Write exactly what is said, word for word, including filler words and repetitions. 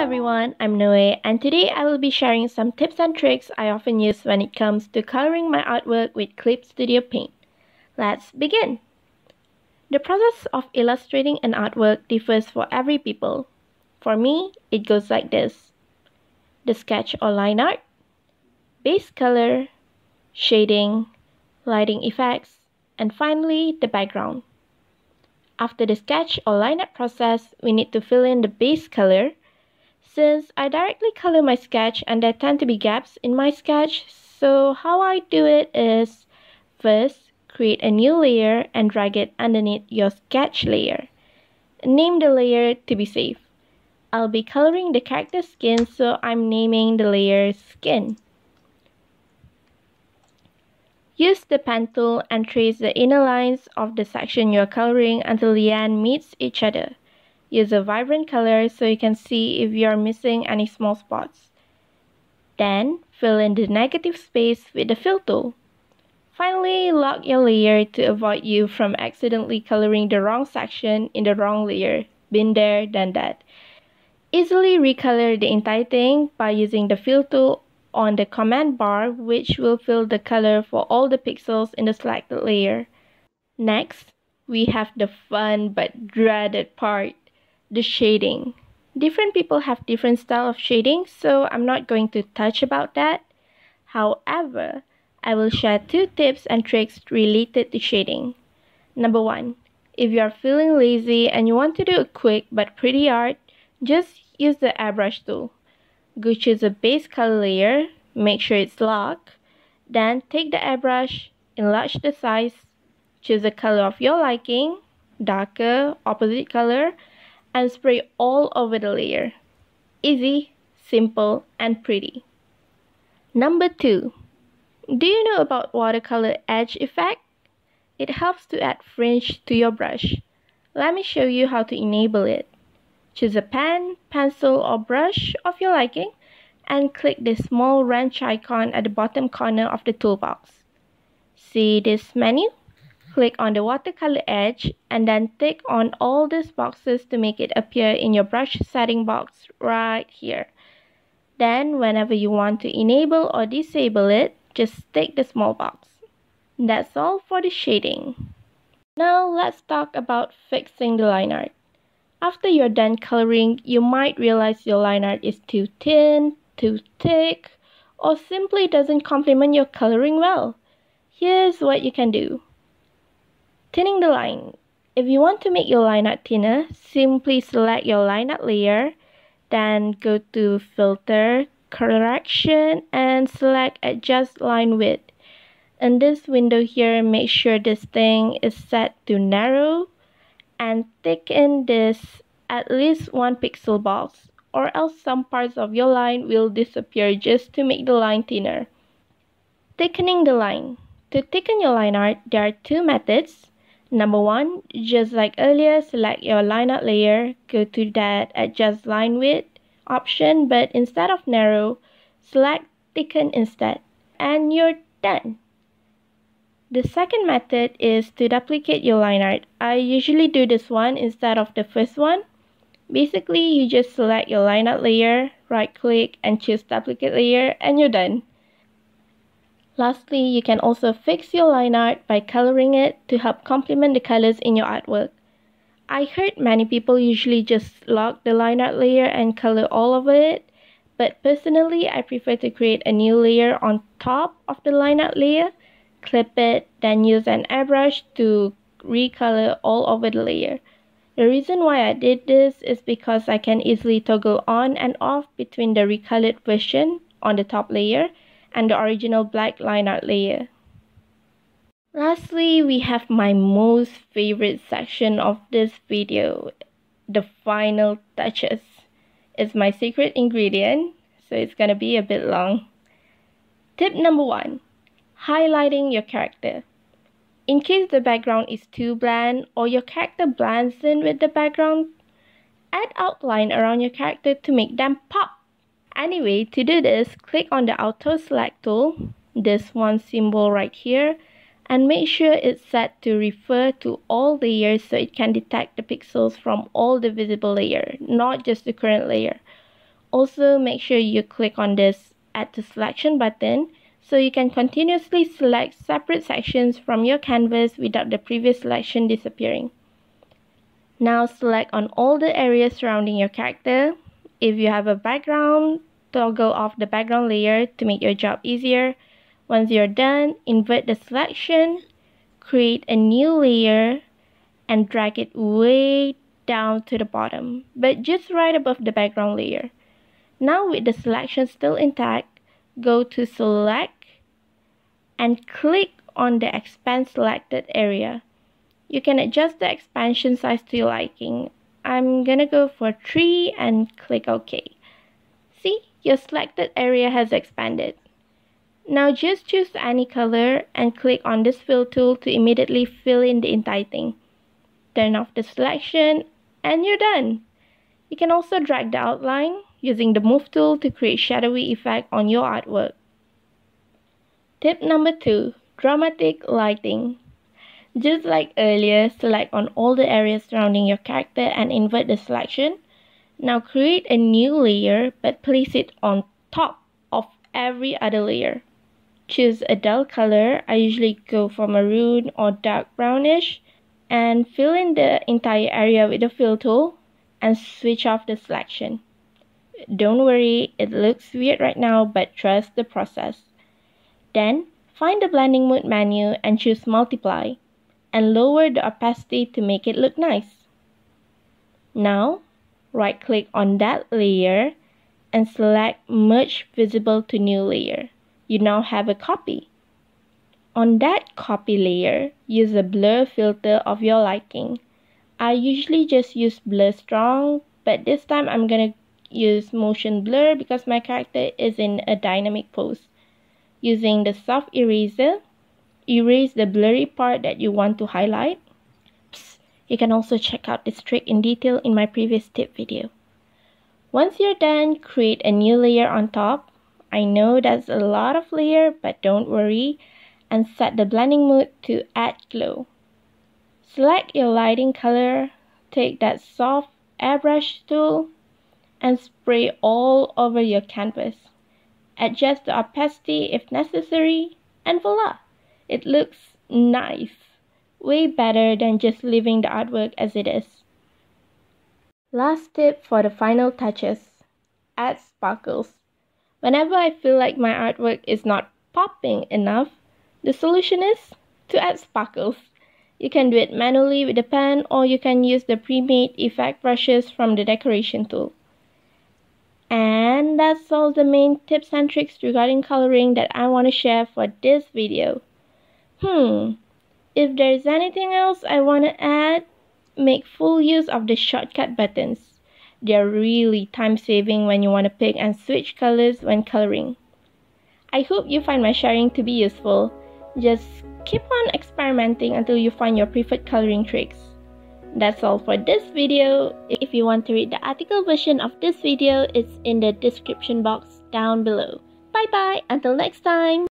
everyone, I'm Noe, and today I will be sharing some tips and tricks I often use when it comes to coloring my artwork with Clip Studio Paint. Let's begin! The process of illustrating an artwork differs for every people. For me, it goes like this: the sketch or line art, base color, shading, lighting effects, and finally the background. After the sketch or line art process, we need to fill in the base color. Since I directly color my sketch and there tend to be gaps in my sketch, so how I do it is, first, create a new layer and drag it underneath your sketch layer. Name the layer to be safe. I'll be coloring the character's skin, so I'm naming the layer Skin. Use the pen tool and trace the inner lines of the section you're coloring until the end meets each other. Use a vibrant color so you can see if you are missing any small spots. Then, fill in the negative space with the fill tool. Finally, lock your layer to avoid you from accidentally coloring the wrong section in the wrong layer. Been there, done that. Easily recolor the entire thing by using the fill tool on the command bar, which will fill the color for all the pixels in the selected layer. Next, we have the fun but dreaded part. The shading. Different people have different style of shading, so I'm not going to touch about that. However, I will share two tips and tricks related to shading. Number one, if you are feeling lazy and you want to do a quick but pretty art, just use the Airbrush tool. Go choose a base color layer, make sure it's locked, then take the airbrush, enlarge the size, choose a color of your liking, darker, opposite color, and spray all over the layer. Easy, simple, and pretty. Number two. Do you know about watercolor edge effect? It helps to add fringe to your brush. Let me show you how to enable it. Choose a pen, pencil, or brush of your liking, and click the small wrench icon at the bottom corner of the toolbox. See this menu? Click on the watercolor edge and then tick on all these boxes to make it appear in your brush setting box right here. Then whenever you want to enable or disable it, just tick the small box. That's all for the shading. Now let's talk about fixing the line art. After you're done coloring, you might realize your line art is too thin, too thick, or simply doesn't complement your coloring well. Here's what you can do. Thinning the line. If you want to make your line art thinner, simply select your line art layer, then go to Filter, Correction, and select Adjust Line Width. In this window here, make sure this thing is set to narrow and thicken this at least one pixel box, or else some parts of your line will disappear just to make the line thinner. Thickening the line. To thicken your line art, there are two methods. Number one, just like earlier, select your line art layer, go to that Adjust Line Width option, but instead of narrow, select Thicken instead, and you're done. The second method is to duplicate your line art. I usually do this one instead of the first one. Basically, you just select your line art layer, right click and choose Duplicate Layer, and you're done. Lastly, you can also fix your line art by coloring it to help complement the colors in your artwork. I heard many people usually just lock the line art layer and color all over it, but personally I prefer to create a new layer on top of the line art layer, clip it, then use an airbrush to recolor all over the layer. The reason why I did this is because I can easily toggle on and off between the recolored version on the top layer and the original black line art layer. Lastly, we have my most favorite section of this video, the final touches. It's my secret ingredient, so it's gonna be a bit long. Tip number one, highlighting your character. In case the background is too bland or your character blends in with the background, add outline around your character to make them pop. Anyway, to do this, click on the Auto Select tool, this one symbol right here, and make sure it's set to refer to all layers so it can detect the pixels from all the visible layer, not just the current layer. Also, make sure you click on this Add to Selection button so you can continuously select separate sections from your canvas without the previous selection disappearing. Now select on all the areas surrounding your character. If you have a background, toggle off the background layer to make your job easier. Once you're done, invert the selection, create a new layer, and drag it way down to the bottom, but just right above the background layer. Now with the selection still intact, go to Select and click on the Expand selected area. You can adjust the expansion size to your liking. I'm gonna go for three and click OK. See, your selected area has expanded. Now just choose any color and click on this fill tool to immediately fill in the entire thing. Turn off the selection and you're done. You can also drag the outline using the Move tool to create shadowy effect on your artwork. Tip number two, dramatic lighting. Just like earlier, select on all the areas surrounding your character and invert the selection. Now create a new layer but place it on top of every other layer. Choose a dull color, I usually go for maroon or dark brownish, and fill in the entire area with the fill tool and switch off the selection. Don't worry, it looks weird right now, but trust the process. Then, find the blending mode menu and choose multiply, and lower the opacity to make it look nice. Now, right click on that layer and select merge visible to new layer. You now have a copy. On that copy layer, use a blur filter of your liking. I usually just use blur strong, but this time I'm gonna use motion blur because my character is in a dynamic pose. Using the soft eraser, erase the blurry part that you want to highlight. Psst, you can also check out this trick in detail in my previous tip video. Once you're done, create a new layer on top. I know that's a lot of layer, but don't worry, and set the blending mode to Add Glow. Select your lighting color, take that soft Airbrush tool, and spray all over your canvas. Adjust the opacity if necessary, and voila! It looks nice. Way better than just leaving the artwork as it is. Last tip for the final touches. Add sparkles. Whenever I feel like my artwork is not popping enough, the solution is to add sparkles. You can do it manually with a pen, or you can use the pre-made effect brushes from the decoration tool. And that's all the main tips and tricks regarding coloring that I want to share for this video. Hmm, if there's anything else I want to add, make full use of the shortcut buttons. They're really time-saving when you want to pick and switch colors when coloring. I hope you find my sharing to be useful. Just keep on experimenting until you find your preferred coloring tricks. That's all for this video. If you want to read the article version of this video, it's in the description box down below. Bye bye, until next time!